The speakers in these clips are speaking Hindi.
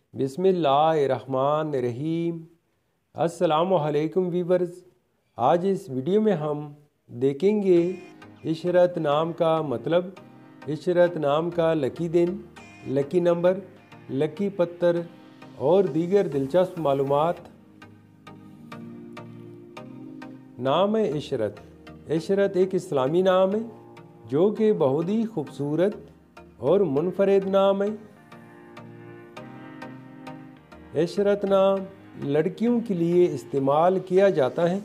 बिस्मिल्लाहिर्रहमानिर्रहीम। अस्सलामुअलैकुम वीवर्स। आज इस वीडियो में हम देखेंगे इशरत नाम का मतलब, इशरत नाम का लकी दिन, लकी नंबर, लकी पत्थर और दीगर दिलचस्प मालूमात। नाम है इशरत। इशरत एक इस्लामी नाम है जो कि बहुत ही खूबसूरत और मुनफरिद नाम है। इशरत नाम लड़कियों के लिए इस्तेमाल किया जाता है।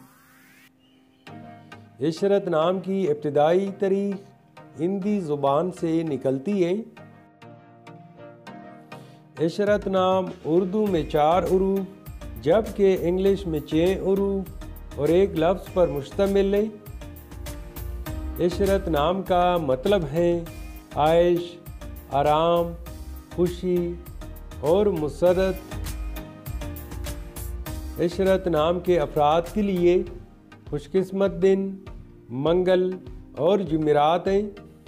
इशरत नाम की इब्तिदाई तारीख हिंदी ज़ुबान से निकलती है। इशरत नाम उर्दू में 4 हरूफ जबकि इंग्लिश में 6 हरूफ और एक लफ्ज़ पर मुश्तमिल है। इशरत नाम का मतलब है आयश, आराम, खुशी और मुसरत। इशरत नाम के अफराद के लिए खुशकिस्मत दिन मंगल और जुमेरात हैं।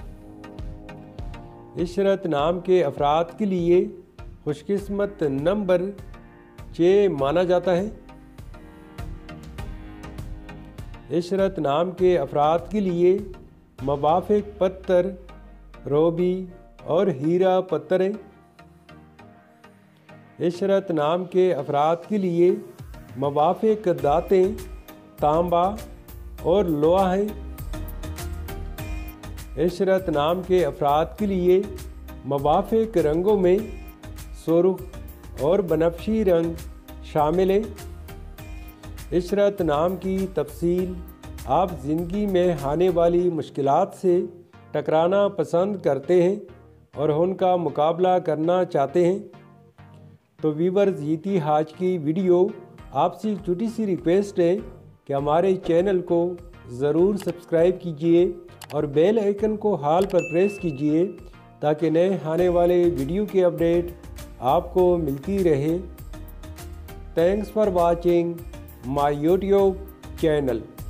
इशरत नाम के अफराद के लिए खुशकिस्मत नंबर 6 माना जाता है। इशरत नाम के अफराद के लिए मुवाफिक पत्थर रोबी और हीरा पत्थर है। इशरत नाम के अफराद के लिए मुवाफिक दातें तांबा और लोहा है। इशरत नाम के अफराद के लिए मुवाफिक रंगों में सुर्ख और बनफशी रंग शामिल है। इशरत नाम की तफसील, आप ज़िंदगी में आने वाली मुश्किलात से टकराना पसंद करते हैं और उनका मुकाबला करना चाहते हैं। तो व्यूअर्स, ये थी आज की वीडियो। आपसे एक छोटी सी रिक्वेस्ट है कि हमारे चैनल को ज़रूर सब्सक्राइब कीजिए और बेल आइकन को हाल पर प्रेस कीजिए ताकि नए आने वाले वीडियो की अपडेट आपको मिलती रहे। Thanks for watching my YouTube channel.